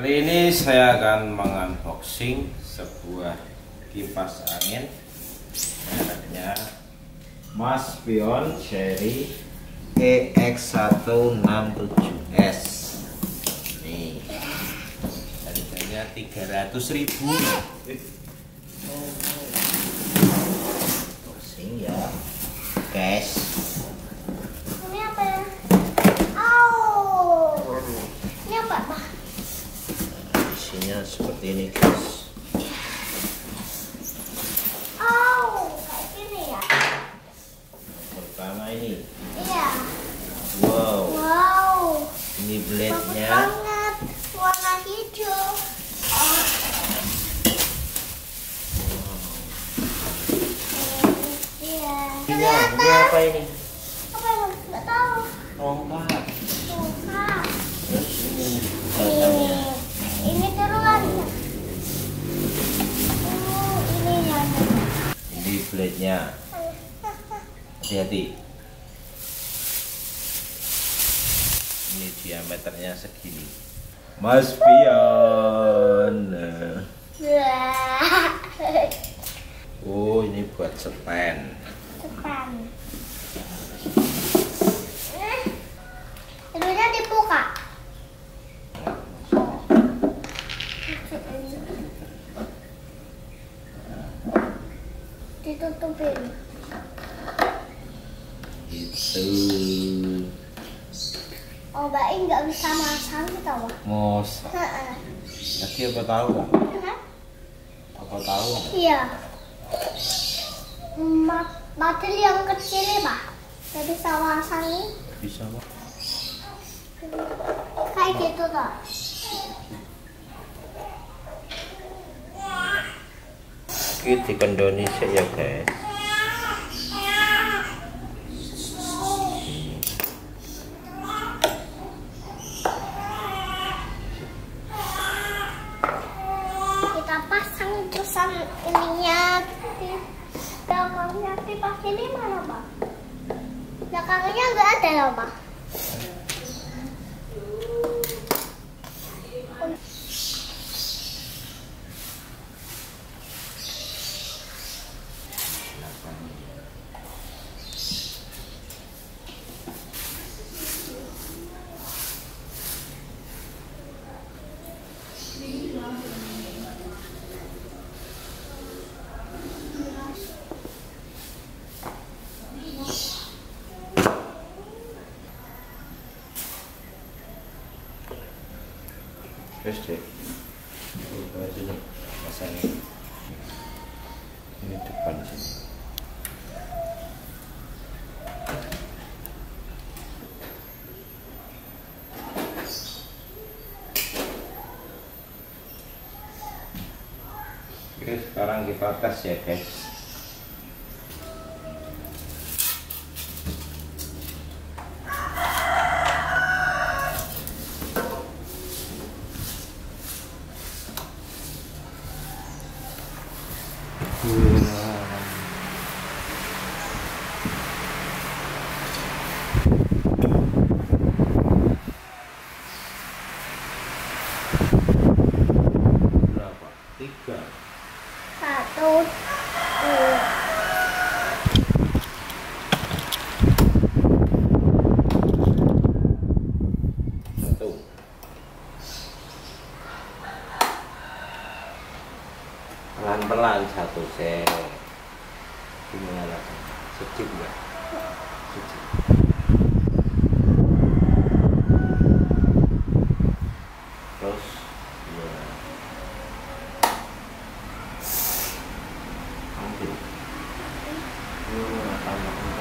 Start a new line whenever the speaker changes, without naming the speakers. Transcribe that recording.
Kali ini saya akan mengunboxing sebuah kipas angin mereknya Maspion Cherry EX167S. Nih, harganya 300.000. Unboxing ya, guys.
Ini apa ya? Oh, ini apa, Pak?
Isinya seperti ini, guys.
Oh, kayak gini ya?
Pertama ini,
Iya.
wow,
Wow.
ini
Bagus
blade-nya.
banget, warna hijau. Oh. Iya.
Ini
Kelihatan.
apa ini?
Apa ya? Nggak tahu.
Tongkat.
Tongkat.
Terus ini batangnya.
Ini terulannya. Oh, ini yang.
Ini blade-nya. Hati-hati. Ini diameternya segini. Maspion.
Wah.
Oh, ini buat stand.
Depan. Dulunya dibuka. Ditutupin.
Itu.
Oh, Mbak In nggak bisa masang gitu, Pak.
Mos.
Heeh.
Tadi apa tahu nggak?
Hah?
Apa tahu nggak?
Iya. Batil yang kecil nih, Pak. Nggak bisa masang nih.
Bisa Pak.
Kayak gitu toh.
Ini dikendoni sih ya, guys.
Kita pasang terusan ininya di belakangnya kipas ini mana, Pak? Belakangnya nggak ada loh, Pak.
Terus deh. Sini masangnya. Ini depan sini. Oke, sekarang kita tes ya, guys. Berapa? 3.
1, 2.
Satu. Pelan-pelan satu set. Gimana rasanya? Sejuk nggak? Sejuk. Terus dua. Ambil. Tambah.